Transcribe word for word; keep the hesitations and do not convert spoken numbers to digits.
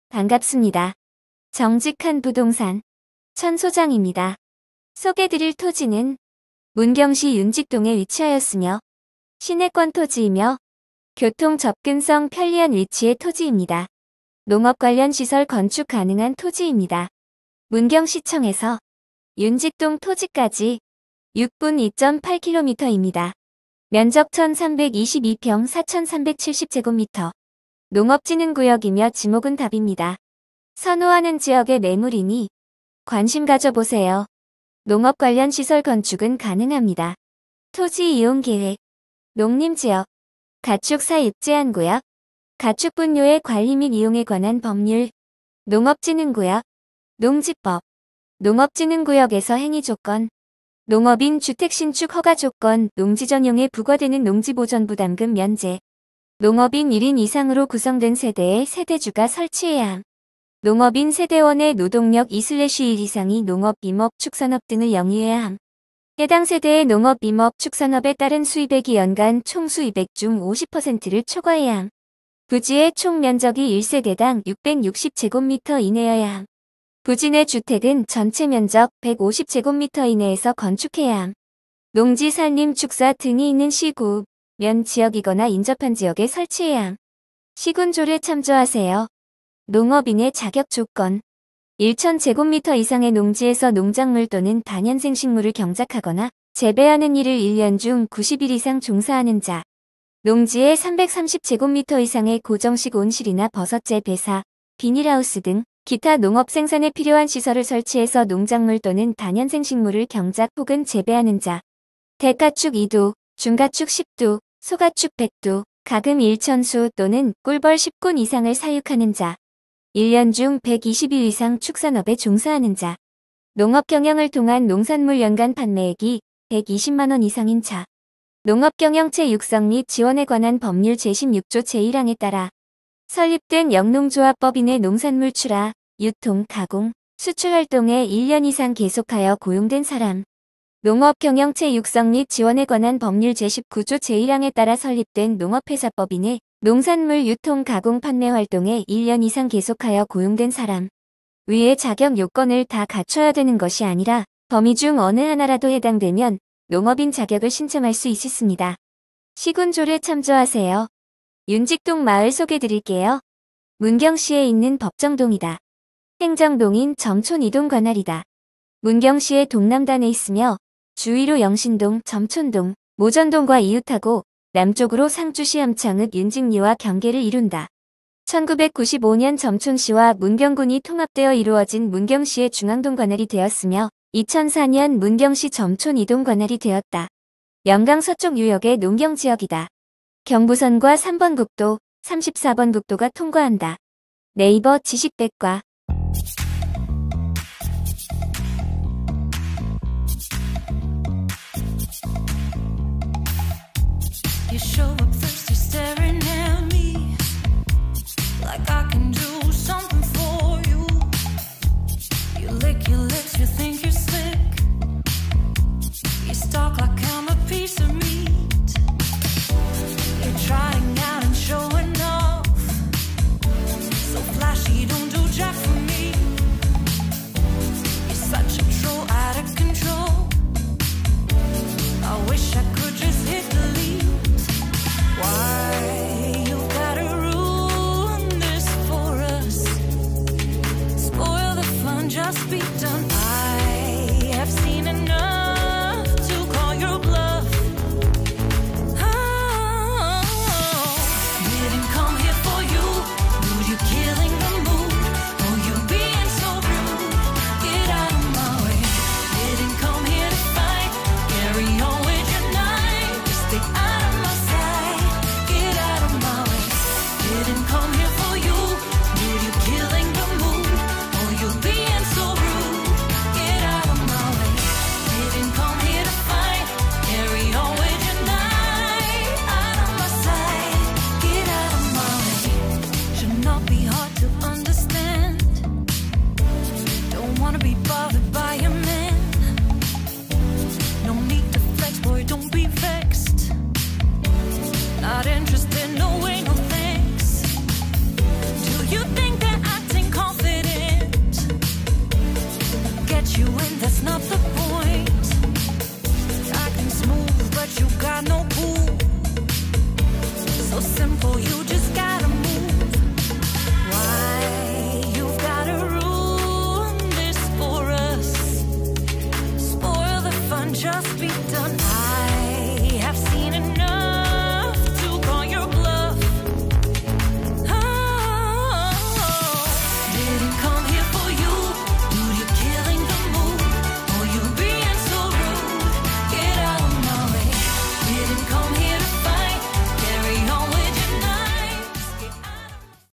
반갑습니다. 정직한 부동산 천 소장입니다. 소개드릴 토지는 문경시 윤직동에 위치하였으며 시내권 토지이며 교통 접근성 편리한 위치의 토지입니다. 농업 관련 시설 건축 가능한 토지입니다. 문경시청에서 윤직동 토지까지 육 분 이 점 팔 킬로미터입니다. 면적 천삼백이십이 평 사천삼백칠십 제곱미터. 농업진흥구역이며 지목은 답입니다. 선호하는 지역의 매물이니 관심 가져보세요. 농업 관련 시설 건축은 가능합니다. 토지 이용 계획, 농림지역, 가축 사육 제한구역, 가축 분뇨의 관리 및 이용에 관한 법률, 농업진흥구역, 농지법, 농업진흥구역에서 행위 조건, 농업인 주택 신축 허가 조건, 농지 전용에 부과되는 농지보전부담금 면제, 농업인 일 인 이상으로 구성된 세대에 세대주가 설치해야 함. 농업인 세대원의 노동력 이 일 이상이 농업, 임업, 축산업 등을 영위해야 함. 해당 세대의 농업, 임업, 축산업에 따른 수입액이 연간 총 수입액 중 오십 퍼센트를 초과해야 함. 부지의 총 면적이 일 세대당 육백육십 제곱미터 이내여야 함. 부지 내 주택은 전체 면적 백오십 제곱미터 이내에서 건축해야 함. 농지, 산림, 축사 등이 있는 시구, 면 지역이거나 인접한 지역에 설치해야 함. 시군조례 참조하세요. 농업인의 자격 조건. 천 제곱미터 이상의 농지에서 농작물 또는 다년생 식물을 경작하거나 재배하는 일을 일 년 중 구십 일 이상 종사하는 자. 농지에 삼백삼십 제곱미터 이상의 고정식 온실이나 버섯재 배사, 비닐하우스 등 기타 농업 생산에 필요한 시설을 설치해서 농작물 또는 다년생 식물을 경작 혹은 재배하는 자. 대가축 이 도, 중가축 십 도, 소가축 백 도, 가금 천 수 또는 꿀벌 십 군 이상을 사육하는 자. 일 년 중 백이십 일 이상 축산업에 종사하는 자. 농업 경영을 통한 농산물 연간 판매액이 백이십만 원 이상인 자. 농업경영체 육성 및 지원에 관한 법률 제십육 조 제일 항에 따라 설립된 영농조합법인의 농산물 출하, 유통, 가공, 수출 활동에 일 년 이상 계속하여 고용된 사람. 농업경영체 육성 및 지원에 관한 법률 제십구 조 제일 항에 따라 설립된 농업회사법인의 농산물 유통, 가공, 판매 활동에 일 년 이상 계속하여 고용된 사람. 위의 자격 요건을 다 갖춰야 되는 것이 아니라 범위 중 어느 하나라도 해당되면 농업인 자격을 신청할 수 있습니다. 시군조례 참조하세요. 윤직동 마을 소개드릴게요. 문경시에 있는 법정동이다. 행정동인 점촌 이동 관할이다. 문경시의 동남단에 있으며 주위로 영신동, 점촌동, 모전동과 이웃하고 남쪽으로 상주시 함창읍 윤직리와 경계를 이룬다. 천구백구십오 년 점촌시와 문경군이 통합되어 이루어진 문경시의 중앙동 관할이 되었으며 이천사 년 문경시 점촌 이동 관할이 되었다. 영강 서쪽 유역의 농경지역이다. 경부선과 삼 번 국도, 삼십사 번 국도가 통과한다. 네이버 지식백과 You show up thirsty, staring at me like I can do something for you. You lick your lips, you think you're slick. You stalk like I'm a piece of meat. You're trying out and showing off, so flashy, don't do jack for me. be done.